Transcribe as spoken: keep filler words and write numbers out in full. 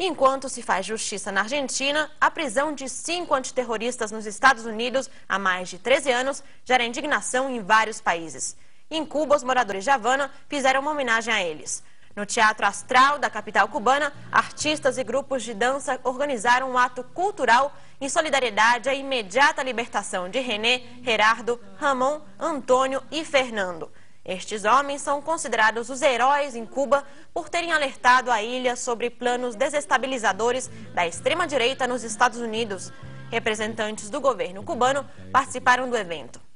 Enquanto se faz justiça na Argentina, a prisão de cinco antiterroristas nos Estados Unidos há mais de treze anos gera indignação em vários países. Em Cuba, os moradores de Havana fizeram uma homenagem a eles. No Teatro Astral da capital cubana, artistas e grupos de dança organizaram um ato cultural em solidariedade à imediata libertação de René, Gerardo, Ramon, Antônio e Fernando. Estes homens são considerados os heróis em Cuba por terem alertado a ilha sobre planos desestabilizadores da extrema-direita nos Estados Unidos. Representantes do governo cubano participaram do evento.